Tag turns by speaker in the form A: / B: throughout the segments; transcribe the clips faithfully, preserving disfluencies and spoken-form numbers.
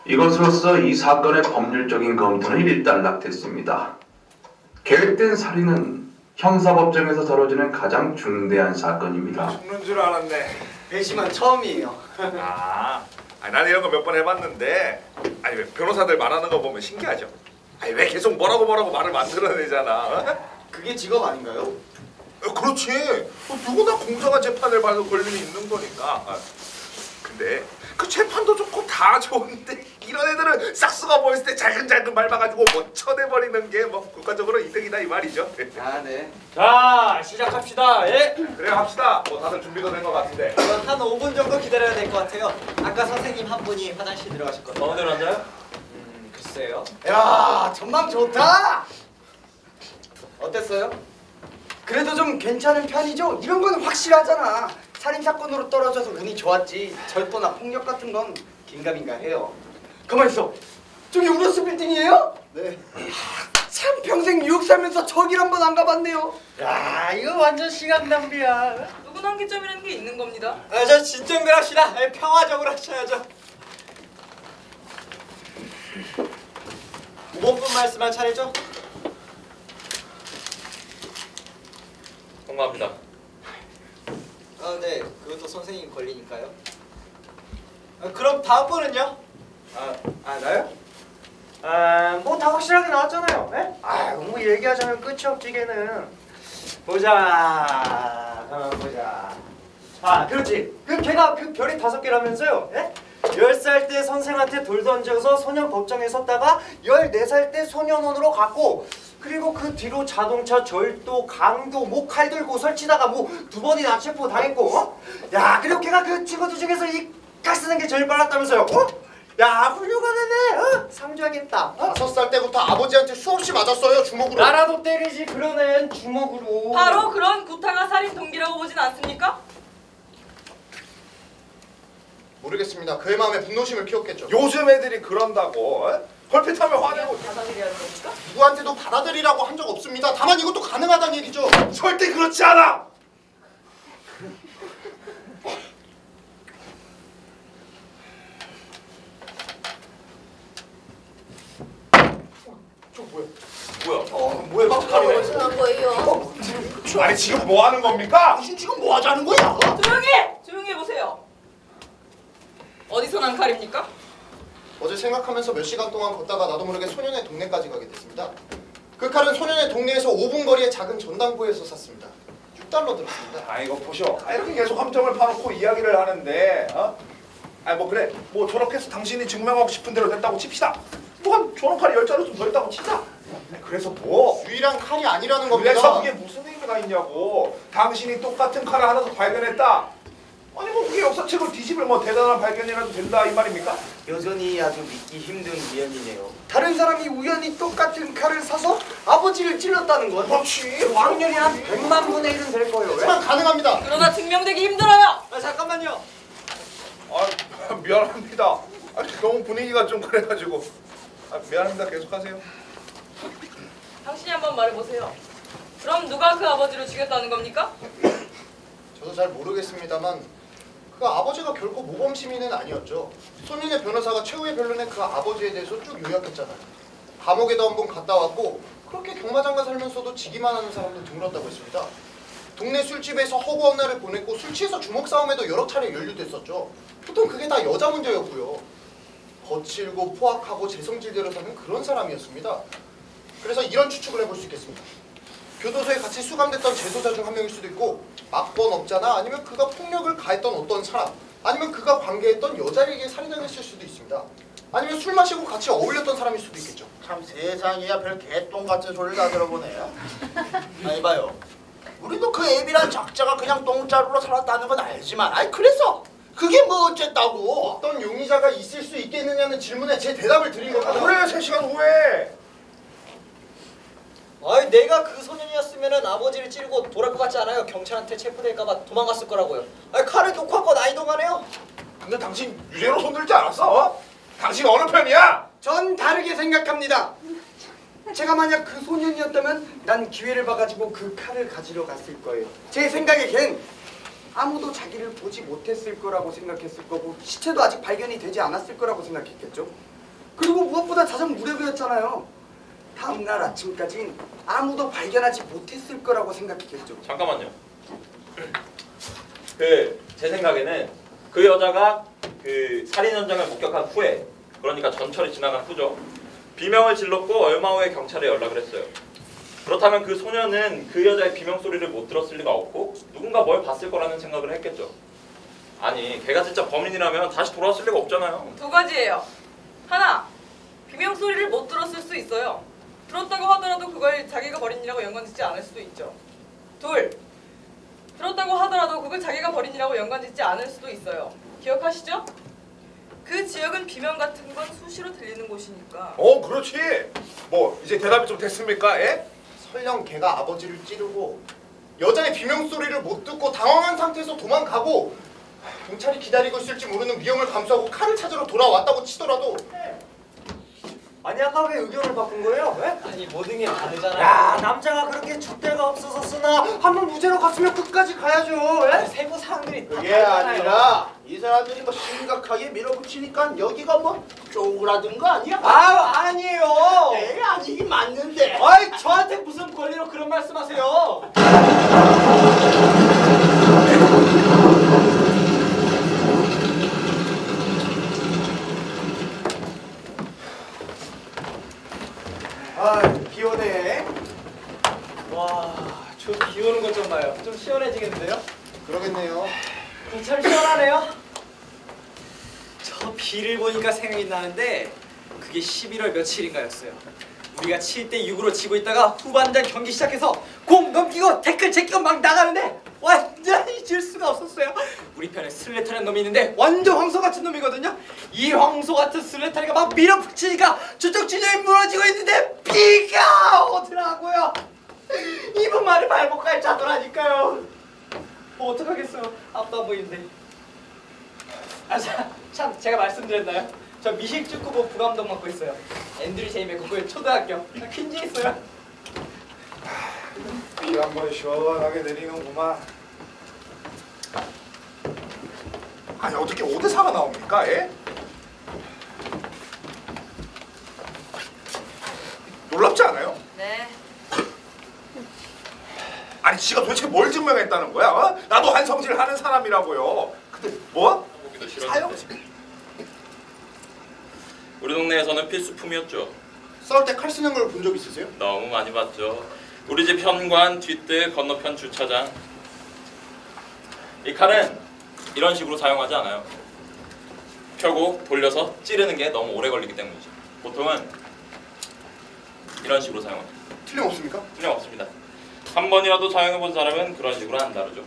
A: 이것으로써 이 사건의 법률적인 검토는 일단락됐습니다. 계획된 살인은 형사법정에서 다뤄지는 가장 중대한 사건입니다.
B: 죽는 줄 알았네.
C: 배심은 처음이에요.
B: 아, 아니, 난 이런 거 몇 번 해봤는데, 아니 왜 변호사들 말하는 거 보면 신기하죠. 아니 왜 계속 뭐라고 뭐라고 말을 만들어내잖아.
C: 그게 직업 아닌가요?
B: 어, 그렇지. 뭐 누구나 공정한 재판을 받을 권리는 있는 거니까. 근데 그 재판도 좋고 다 좋은데 이런 애들은 싹수가 보였을 때 잘근잘근 밟아가지고 뭐 쳐내버리는 게 뭐 국가적으로 이득이다 이 말이죠.
C: 아 네.
D: 자, 시작합시다. 예?
B: 그래 합시다. 뭐 다들 준비가 된 것 같은데.
E: 한 오 분 정도 기다려야 될 것 같아요. 아까 선생님 한 분이 화장실 들어가셨거든요.
D: 마음대로 앉아요?
E: 음, 글쎄요.
C: 야, 전망 좋다. 어땠어요? 그래도 좀 괜찮은 편이죠? 이런 건 확실하잖아. 살인 사건으로 떨어져서 운이 좋았지. 절도나 폭력 같은 건 긴가민가 해요. 가만 있어. 저기 우로스 빌딩이에요? 네. 참 평생 뉴욕 살면서 저길 한 번 안 가봤네요.
E: 야, 이거 완전 시간 낭비야.
F: 누구나 한계점이라는 게 있는 겁니다.
E: 아, 저 진정들 합시다. 아, 평화적으로 하셔야죠. 오 번분 말씀할 차례죠?
D: 통과합니다.
E: 아, 네. 그것도 선생님 권리니까요. 아, 그럼 다음 분은요?
C: 아, 아 나요?
E: 아, 뭐 다 확실하게 나왔잖아요. 네? 아, 뭐 얘기하자면 끝이 없지 걔는. 보자. 가만 보자. 아, 그렇지. 그 걔가 그 별이 다섯 개라면서요. 예? 열 살 때 선생한테 돌 던져서 소년 법정에 섰다가 열네 살 때 소년원으로 갔고, 그리고 그 뒤로 자동차 절도, 강도, 뭐 칼 들고 설치다가 뭐 두 번이나 체포 당했고, 어? 야, 그리고 걔가 그 친구들 중에서 이 칼 쓰는 게 제일 빨랐다면서요. 어? 야, 훌륭한 애네. 어? 상주하겠다. 어?
C: 다섯 살 때부터 아버지한테 수없이 맞았어요, 주먹으로.
E: 나라도 때리지 그런 애는 주먹으로.
F: 바로 그런 구타가 살인 동기라고 보진 않습니까?
C: 모르겠습니다. 그의 마음에 분노심을 키웠겠죠.
B: 요즘 애들이 그런다고. 에? 걸핏하면 화내고.
F: 받아들여야 하는 겁니까?
C: 누구한테도 받아들이라고 한 적 없습니다. 다만 이것도 가능하다는 얘기죠.
B: 절대 그렇지 않아.
C: 저 뭐야?
B: 뭐야?
C: 어, 뭐야? 깜짝이야.
F: 무슨 거예요?
B: 아니 지금 뭐 하는 겁니까?
C: 당신 지금 뭐 하자는 거야?
F: 조용히! 조용히 해보세요. 어디서 난 칼입니까?
C: 어제 생각하면서 몇 시간 동안 걷다가 나도 모르게 소년의 동네까지 가게 됐습니다. 그 칼은 소년의 동네에서 오 분 거리의 작은 전당포에서 샀습니다. 육 달러 들었습니다.
B: 아 이거 보셔. 아, 이렇게 계속 함정을 파놓고 이야기를 하는데, 어? 아 뭐 그래. 뭐 저렇게 해서 당신이 증명하고 싶은 대로 됐다고 칩시다. 뭐 저런 칼이 열 자루 좀 더 있다고 치자. 그래서 뭐?
C: 유일한 칼이 아니라는 겁니다.
B: 그래서 그게 무슨 의미가 있냐고. 당신이 똑같은 칼을 하나 더 발견했다. 아니 뭐 그게 역사책을 뒤집을 뭐 대단한 발견이라도 된다 이 말입니까?
C: 여전히 아주 믿기 힘든 우연이네요. 다른 사람이 우연히 똑같은 칼을 사서 아버지를 찔렀다는 건
B: 그렇지.
E: 확률이 한 백만 분의 일은 될 거예요.
C: 하지만 가능합니다.
F: 그러나 증명되기 힘들어요.
E: 아, 잠깐만요.
B: 아 미안합니다. 아, 너무 분위기가 좀 그래가지고. 아, 미안합니다. 계속하세요.
F: 당신이 한번 말해보세요. 그럼 누가 그 아버지를 죽였다는 겁니까?
C: 저도 잘 모르겠습니다만 그 아버지가 결코 모범 시민은 아니었죠. 소년의 변호사가 최후의 변론에 그 아버지에 대해서 쭉 요약했잖아요. 감옥에도 한번 갔다 왔고 그렇게 경마장가 살면서도 지기만 하는 사람도 드물었다고 했습니다. 동네 술집에서 허구한 날을 보냈고 술 취해서 주먹 싸움에도 여러 차례 연루됐었죠. 보통 그게 다 여자 문제였고요. 거칠고 포악하고 재성질대로 사는 그런 사람이었습니다. 그래서 이런 추측을 해볼 수 있겠습니다. 교도소에 같이 수감됐던 재소자 중 한 명일 수도 있고 막번업자나 아니면 그가 폭력을 가했던 어떤 사람 아니면 그가 관계했던 여자에게 살인당했을 수도 있습니다. 아니면 술 마시고 같이 어울렸던 사람일 수도 있겠죠.
G: 참 세상이야 별 개똥 같은 소리를 다 들어보네요. 아니 봐요. 우리도 그 애비란 작자가 그냥 똥자루로 살았다는 건 알지만 아니 그래서 그게 뭐 어쨌다고.
C: 어떤 용의자가 있을 수 있겠느냐는 질문에 제 대답을 드린 겁니다.
B: 그래 세 시간 후에.
E: 아니, 내가 그 소년이었으면은 아버지를 찌르고 돌아올 것 같지 않아요? 경찰한테 체포될까봐 도망갔을 거라고요. 아니, 칼을 놓고 한 건 아니동하네요.
B: 근데 당신 유죄로 손들지 않았어? 어? 당신 어느 편이야?
C: 전 다르게 생각합니다. 제가 만약 그 소년이었다면 난 기회를 봐가지고 그 칼을 가지러 갔을 거예요. 제 생각에 걘 아무도 자기를 보지 못했을 거라고 생각했을 거고 시체도 아직 발견이 되지 않았을 거라고 생각했겠죠.
H: 그리고 무엇보다 가장 무료였잖아요. 다음날 아침까진 아무도 발견하지 못했을 거라고 생각했겠죠.
I: 잠깐만요. 그 제 생각에는 그 여자가 그 살인 현장을 목격한 후에, 그러니까 전철이 지나간 후죠. 비명을 질렀고 얼마 후에 경찰에 연락을 했어요. 그렇다면 그 소녀는 그 여자의 비명 소리를 못 들었을 리가 없고 누군가 뭘 봤을 거라는 생각을 했겠죠. 아니, 걔가 진짜 범인이라면 다시 돌아왔을 리가 없잖아요.
F: 두 가지예요. 하나, 비명 소리를 못 들었을 수 있어요. 들었다고 하더라도 그걸 자기가 벌인 일하고 연관짓지 않을 수도 있죠. 둘, 들었다고 하더라도 그걸 자기가 벌인 일하고 연관짓지 않을 수도 있어요. 기억하시죠? 그 지역은 비명 같은 건 수시로 들리는 곳이니까.
B: 어, 그렇지. 뭐 이제 대답이 좀 됐습니까? 예?
C: 설령 걔가 아버지를 찌르고 여자의 비명 소리를 못 듣고 당황한 상태에서 도망가고 경찰이 기다리고 있을지 모르는 위험을 감수하고 칼을 찾으러 돌아왔다고 치더라도
E: 아니 아까 왜 의견을 바꾼 거예요? 왜?
D: 아니 모든 게 다르잖아요.
E: 야, 남자가 그렇게 줏대가 없어서 쓰나? 한번 무죄로 갔으면 끝까지 가야죠. 예?
D: 세부 사항들이 다
G: 그게
D: 다르잖아요.
G: 아니라 이 사람들이 뭐 심각하게 밀어붙이니까 여기가 뭐 쪼그라든 거 아니야?
D: 아 아니에요.
G: 에이 아니긴 맞는데.
D: 아이 저한테 무슨 권리로 그런 말씀하세요?
H: 아, 비 오네.
D: 와, 저 비 오는 것 좀 봐요. 좀 시원해지겠는데요?
C: 그러겠네요.
D: 참 시원하네요. 저 비를 보니까 생각이 나는데 그게 십일월 며칠인가였어요. 우리가 칠 대 육으로 지고 있다가 후반전 경기 시작해서 공 넘기고 태클 제끼고 막 나가는데 완전히 질 수가 없었어요. 우리 편에 슬레타라는 놈이 있는데 완전 황소 같은 놈이거든요. 이 황소 같은 슬레타리가 막 밀어붙이니까 저쪽 진영이 무너지고 있는데 비가 오더라고요. 이분 말이 발목까지 차더라니까요. 뭐 어떡하겠어요. 앞도 안 보이는데. 아, 참, 참 제가 말씀드렸나요? 저 미식축구부 부감독 맡고 있어요. 앤드류 제임의 고글 초등학교. 퀸즈 있어요.
B: 비 한 번 시원하게 내리는구만. 아니 어떻게 오대사가 나옵니까? 예? 놀랍지 않아요?
F: 네.
B: 아니 지가 도대체 뭘 증명했다는 거야? 어? 나도 한성질 하는 사람이라고요. 근데 뭐?
I: 보기도
B: 사형?
I: 싫었는데. 우리 동네에서는 필수품이었죠.
C: 싸울 때 칼 쓰는 걸 본 적 있으세요?
I: 너무 많이 봤죠. 우리 집 현관, 뒷뜰, 건너편 주차장. 이 칼은 이런 식으로 사용하지 않아요. 펴고 돌려서 찌르는 게 너무 오래 걸리기 때문이죠. 보통은 이런 식으로 사용합니다.
C: 틀림없습니까?
I: 틀림없습니다. 한 번이라도 사용해본 사람은 그런 식으로 안 다르죠.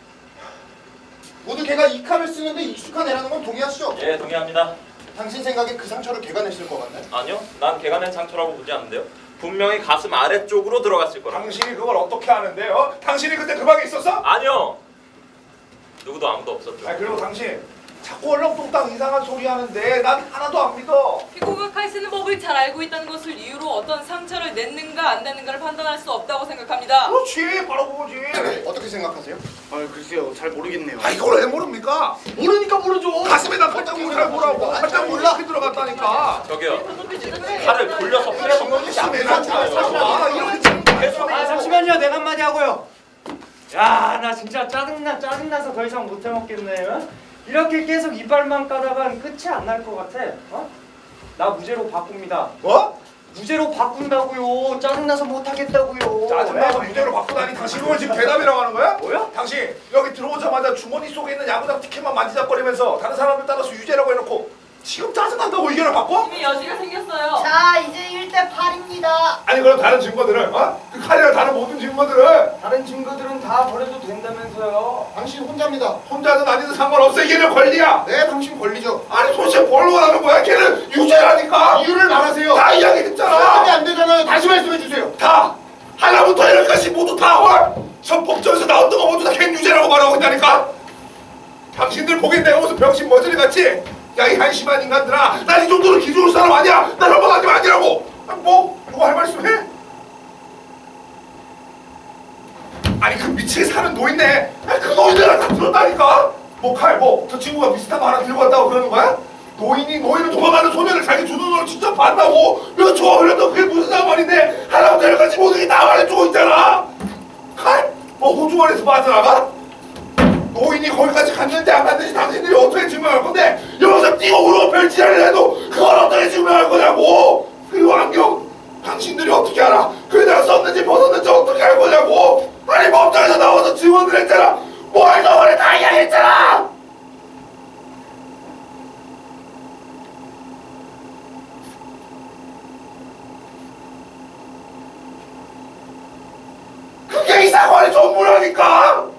C: 모두 걔가 이 칼을 쓰는데 익숙한 애라는 건 동의하시죠?
I: 예, 동의합니다.
C: 당신 생각에 그 상처를 걔가 냈을 것 같나요?
I: 아니요, 난 걔가 낸 상처라고 보지 않는데요. 분명히 가슴 아래쪽으로 들어갔을 거라고.
B: 당신이 그걸 어떻게 아는데요? 당신이 그때 그 방에 있었어?
I: 아니요. 누구도 아무도 없었죠.
B: 아 그리고 당신 자꾸 얼렁뚱땅 이상한 소리 하는데 난 하나도 안 믿어.
F: 피고가 칼 쓰는 법을 잘 알고 있다는 것을 이유로 어떤 상처를 냈는가 안 냈는가를 판단할 수 없다고 생각합니다.
B: 그렇지, 바로 그거지.
C: 어떻게 생각하세요?
H: 아, 글쎄요. 잘 모르겠네요.
B: 아 이걸 왜 모릅니까?
H: 모르니까 모르죠.
B: 가슴에다 팔짱 무잘 보라고. 팔짱 무 이렇게 들어갔다니까.
I: 저기요. 칼을 돌려서 풀어서 먹지 않잖아요.
B: 아 이렇게
E: 아, 잠시만요. 내가 한마디 하고요. 야, 나 진짜 짜증나 짜증나서 더 이상 못 해먹겠네. 어? 이렇게 계속 이빨만 까다간 끝이 안 날 것 같아. 어? 나 무죄로 바꿉니다.
B: 뭐?
E: 무죄로 바꾼다고요. 짜증나서 못 하겠다고요.
B: 짜증나서 무대로 바꾸다니 당신 그걸 지금 대답이라고 하는 거야?
E: 뭐야?
B: 당신 여기 들어오자마자 주머니 속에 있는 야구장 티켓만 만지작거리면서 다른 사람을 따라서 유죄라고 해놓고 지금 짜증난다고 의견을 바꿔?
F: 이미 여지가 생겼어요.
J: 자, 이제 일 대 팔입니다.
B: 아니 그럼 다른 증거들을 어? 그 칼이랑 다른 모든 증거들을
E: 다른 증거들은 다 버려도 된다면서요.
C: 당신 혼자입니다.
B: 혼자든 아니든 상관없어. 얘는 권리야.
C: 네, 당신 권리죠.
B: 아니 도대체 뭘 원하는 거야? 걔는 유죄라니까.
C: 이유를 말하세요.
B: 다 이야기했잖아.
C: 설득이 안 되잖아요. 다시 말씀해 주세요.
B: 다 하나부터 열까지 모두 다 헐. 전 법정에서 나왔던 거 모두 다 걔는 유죄라고 말하고 있다니까. 당신들 보기엔 내가 무슨 병신 머저리 같지? 야 이 한심한 인간들아, 난 이 정도로 기죽을 사람 아니야. 난 넘어가지 아니라고. 아니, 뭐 누가 할 말씀 해? 아니 그 미치게 사는 노인네. 아니 그 노인네가 다 들었다니까. 뭐 칼 뭐 저 친구가 비슷한 거 하나 들고 왔다고 그러는 거야? 노인이 노인을 도망가는 소년을 자기 두 눈으로 직접 봤다고. 몇 초가 흘려도 그게 무슨 상관인데 하나부터 열까지 모든 게 다 말해주고 있잖아. 칼? 뭐 호주머니에서 빠져나가? 노인이 거기까지 갔는지 안 갔는지 당신들이 어떻게 증명할 건데 여기서 뛰고 울고 별지랄을 해도 그걸 어떻게 증명할 거냐고. 그리고 안경 당신들이 어떻게 알아? 그에다가 썼는지 벗었는지 어떻게 알 거냐고. 아니 법정에서 나와서 증언을 했잖아. 뭘 저번에 다 이야기했잖아. 그게 이 사건의 전부라니까.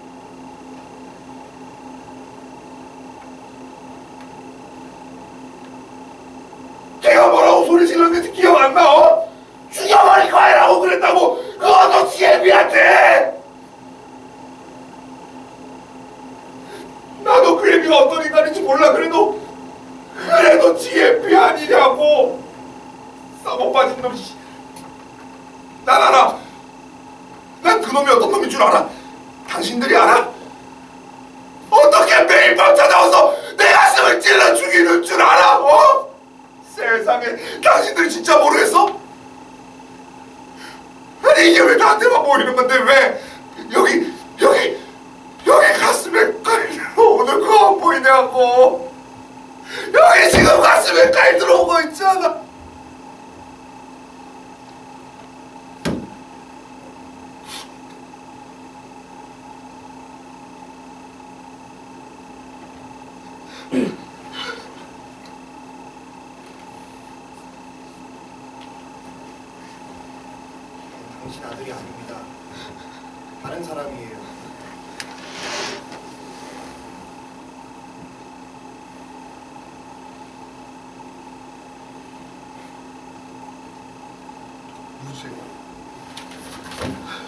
B: 걔가 뭐라고 소리 질렀는지 기억 안 나? 어? 죽여버릴 거야라고 그랬다고. 그거 너 지혜비한테. 나도 그 애비가 어떤 인간인지 몰라. 그래도 그래도 지혜비 아니냐고. 썩어 빠진 놈. 난 알아. 난 그놈이 어떤 놈인 줄 알아. 당신들이 알아? 어떻게 매일 밤 찾아와서 내 가슴을 찔러 죽이는 줄 알아? 어? 세상에 당신들이 진짜 모르겠어? 아니 이게 왜 나한테만 보이는 건데 왜 여기 여기 여기 가슴에 칼 들어오는 거 안 보이냐고. 여기 지금 가슴에 칼 들어오고 있잖아.
C: 당신 아들이 아닙니다. 다른 사람이에요.
B: 누구세요?